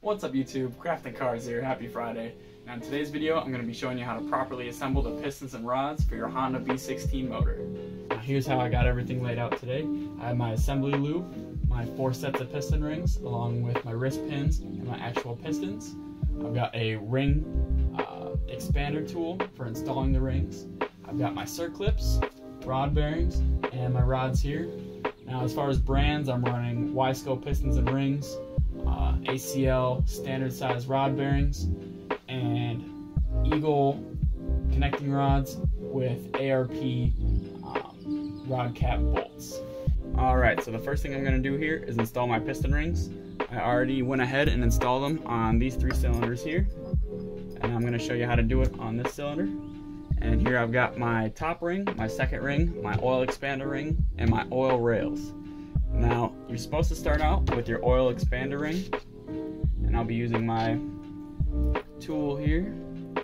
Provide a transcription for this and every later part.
What's up YouTube, Crafting Cars here, happy Friday. Now in today's video I'm going to be showing you how to properly assemble the pistons and rods for your Honda V16 motor. Now here's how I got everything laid out today. I have my assembly lube, my 4 sets of piston rings, along with my wrist pins and my actual pistons. I've got a ring expander tool for installing the rings. I've got my circlips, rod bearings, and my rods here. Now as far as brands, I'm running Wiseco pistons and rings, ACL standard size rod bearings, and Eagle connecting rods with ARP rod cap bolts. Alright, so the first thing I'm going to do here is install my piston rings. I already went ahead and installed them on these 3 cylinders here, and I'm going to show you how to do it on this cylinder. And here I've got my top ring, my second ring, my oil expander ring, and my oil rails. Now, you're supposed to start out with your oil expander ring, and I'll be using my tool here.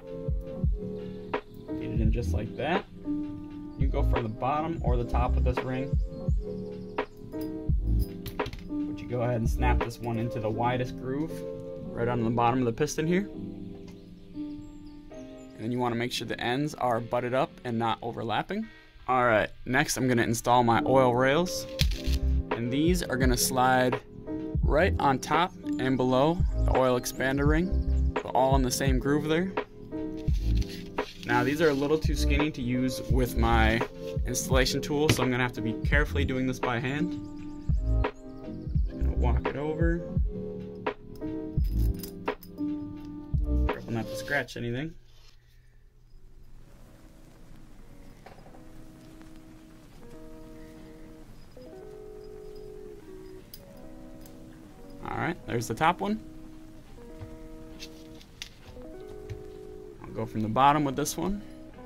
Get it in just like that. You can go from the bottom or the top of this ring. But you go ahead and snap this one into the widest groove right on the bottom of the piston here. And then you want to make sure the ends are butted up and not overlapping. Alright, next I'm going to install my oil rails. And these are going to slide right on top and below the oil expander ring, but all in the same groove there. Now these are a little too skinny to use with my installation tool, so I'm going to have to be carefully doing this by hand. Just going to walk it over. Careful not to scratch anything. Alright, there's the top one. I'll go from the bottom with this one.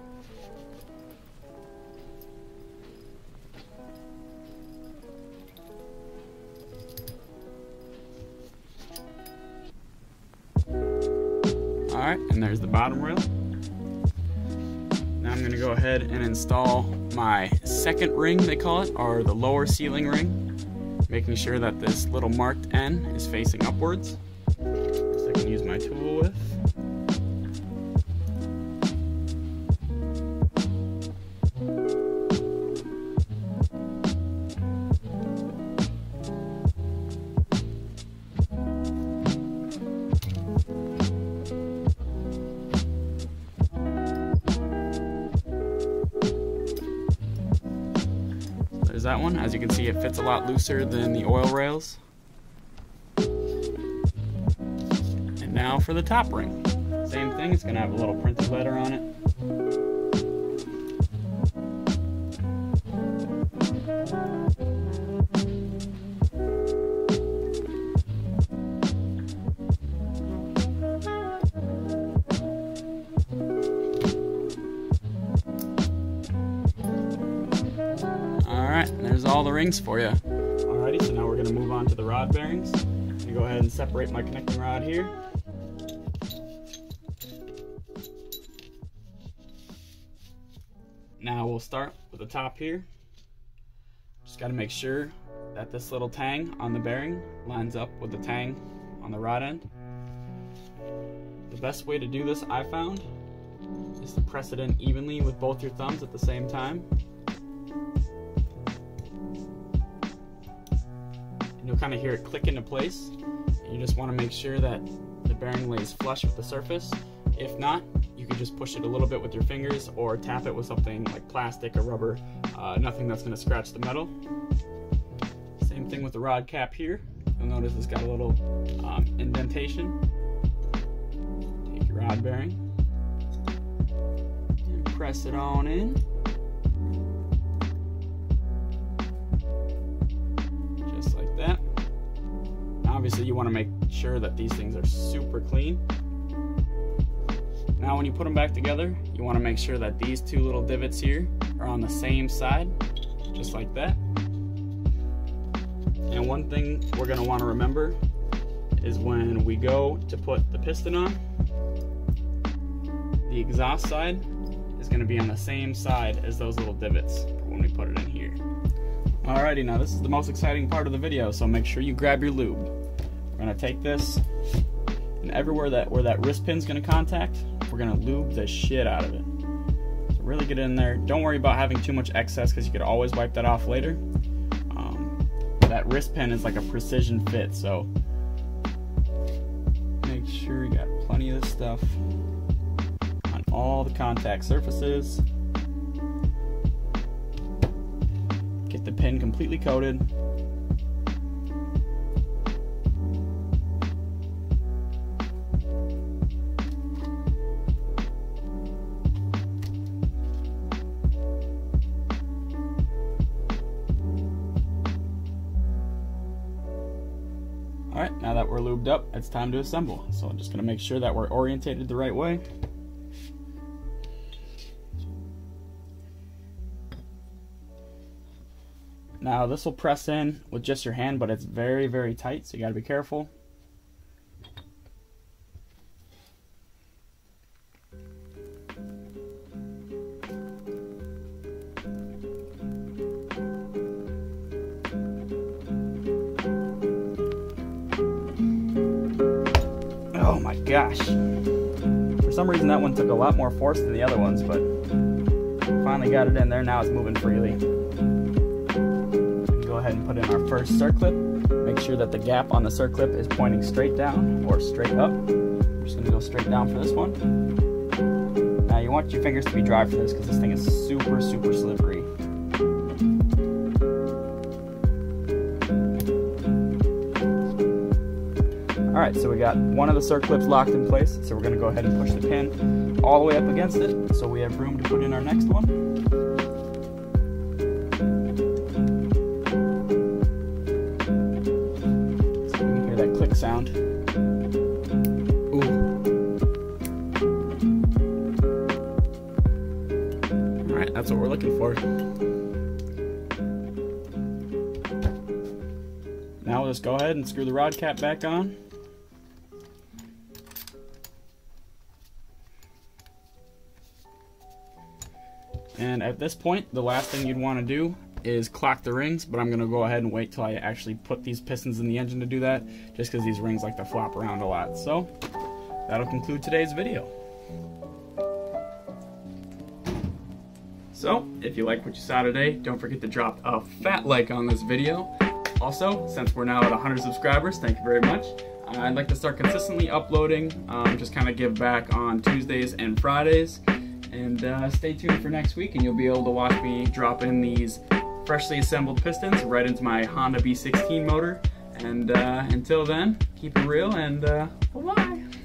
Alright, and there's the bottom rail. Now I'm going to go ahead and install my second ring, they call it, or the lower ceiling ring. Making sure that this little marked end is facing upwards. So I can use my tool with. There's that one. As you can see, it fits a lot looser than the oil rails. And now for the top ring. Same thing, it's going to have a little printed letter on it. Alright, there's all the rings for you. Alrighty, so now we're going to move on to the rod bearings. I'm going to go ahead and separate my connecting rod here. Now we'll start with the top here. Just got to make sure that this little tang on the bearing lines up with the tang on the rod end. The best way to do this, I found, is to press it in evenly with both your thumbs at the same time. You'll kind of hear it click into place. And you just want to make sure that the bearing lays flush with the surface. If not, you can just push it a little bit with your fingers or tap it with something like plastic or rubber, nothing that's going to scratch the metal. Same thing with the rod cap here. You'll notice it's got a little indentation. Take your rod bearing and press it on in. That. Obviously you want to make sure that these things are super clean. Now when you put them back together, you want to make sure that these 2 little divots here are on the same side, just like that. And one thing we're going to want to remember is when we go to put the piston on, the exhaust side is going to be on the same side as those little divots when we put it in here. Alrighty, now this is the most exciting part of the video, so make sure you grab your lube. We're going to take this And everywhere where that wrist pin's gonna contact, we're gonna lube the shit out of it. So really get in there. Don't worry about having too much excess because you could always wipe that off later. That wrist pin is like a precision fit, so make sure you got plenty of this stuff on all the contact surfaces. Get the pin completely coated. Alright, now that we're lubed up, it's time to assemble. So I'm just going to make sure that we're orientated the right way. Now this will press in with just your hand, but it's very, very tight, so you got to be careful. Oh my gosh. For some reason that one took a lot more force than the other ones, but finally got it in there. Now it's moving freely. Go ahead and put in our first circlip. Make sure that the gap on the circlip is pointing straight down or straight up. I'm just going to go straight down for this one. Now you want your fingers to be dry for this because this thing is super, super slippery. Alright, so we got one of the circlips locked in place, so we're going to go ahead and push the pin all the way up against it so we have room to put in our next one. So you can hear that click sound. Ooh. Alright, that's what we're looking for. Now we'll just go ahead and screw the rod cap back on. And at this point, the last thing you'd want to do is clock the rings, but I'm going to go ahead and wait till I actually put these pistons in the engine to do that, just because these rings like to flop around a lot. So that'll conclude today's video. So if you like what you saw today, don't forget to drop a fat like on this video. Also, since we're now at 100 subscribers, thank you very much. I'd like to start consistently uploading, just kind of give back on Tuesdays and Fridays. And stay tuned for next week, and you'll be able to watch me drop in these freshly assembled pistons right into my Honda B16 motor. And until then, keep it real, and bye-bye.